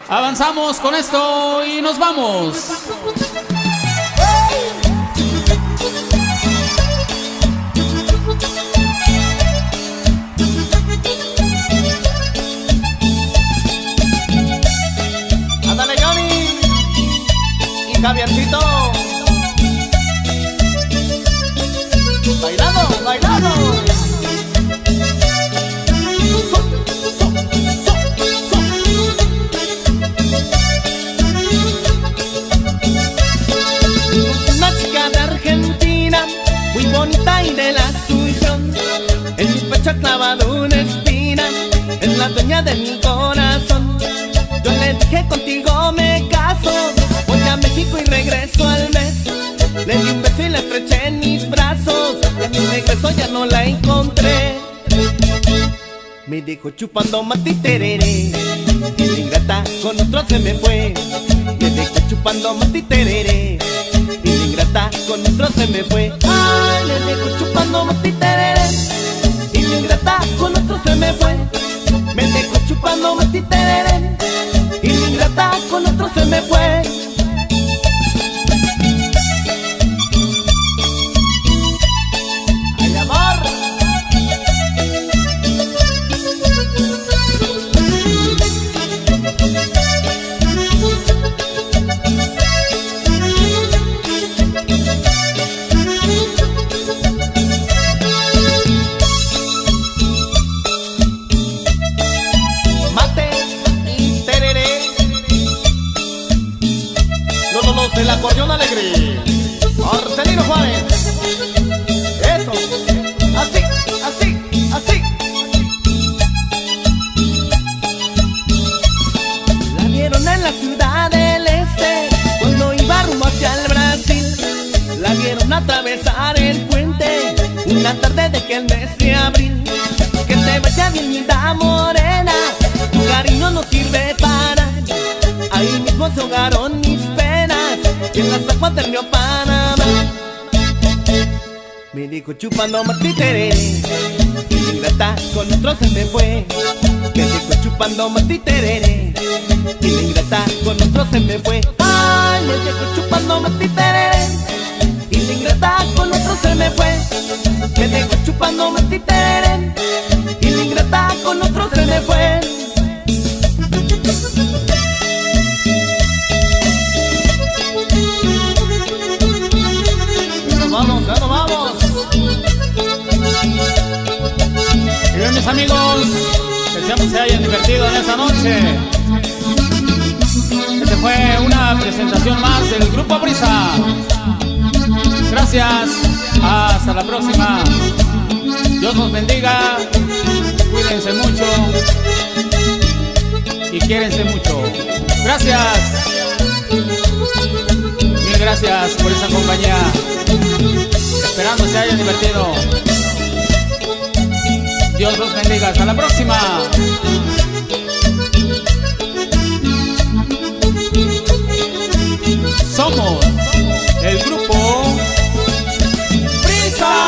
Avanzamos con esto y nos vamos. Ándale, Johnny y Javiercito. Bailando, bailando. Una chica de Argentina, muy bonita y de la Asunción. En mi pecho ha clavado una espina, es la dueña de mi corazón. Yo le dije contigo me caso, voy a México y regreso al mes. Le di un beso y la estreché en mis brazos, y a mi regreso ya no la encontré. Me dejó chupando matiterere, y la ingrata con otro se me fue. Me dejó chupando matiterere, y la ingrata con otro se me fue. Ay, me dejó chupando matiterere, y la ingrata con otro se me fue. Me dejó chupando matiterere, y la ingrata con otro se me fue. ¡Ay, amor! Mate y tereré, los del acordeón alegre, Marcelino Juárez. Eso, así, así, así. La vieron en la ciudad del este, cuando iba rumbo hacia el Brasil. La vieron atravesar el puente, una tarde de aquel mes de abril. Que te vaya bien, linda morena, tu cariño no sirve para. Ahí mismo se ahogaron mis penas, y en las aguas del río Panamá. Me dijo chupando matiterere, y la ingrata con otro se me fue. Me dijo chupando matiterere, y la ingrata con otro se me fue. Ay, me dijo chupando matiterere, y la ingrata con otro se me fue. Me dijo chupando matiterere, y la ingrata con otro se me fue. Ya nos vamos. Y bien, mis amigos, deseamos se hayan divertido en esta noche. Esta fue una presentación más del Grupo Brisa. Gracias, hasta la próxima. Dios nos bendiga, cuídense mucho y quiérense mucho. Gracias, mil gracias por esa compañía. Esperando se hayan divertido. Dios los bendiga, hasta la próxima. Somos el Grupo Brisa.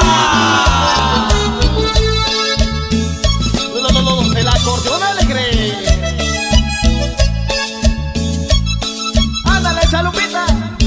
El acordeón alegre. Ándale, Chalupita.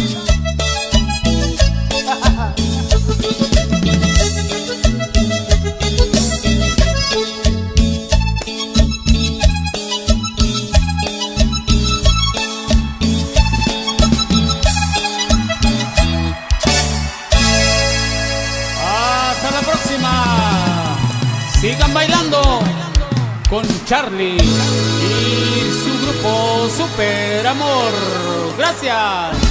Sigan bailando con Charlie y su grupo Super Amor. Gracias.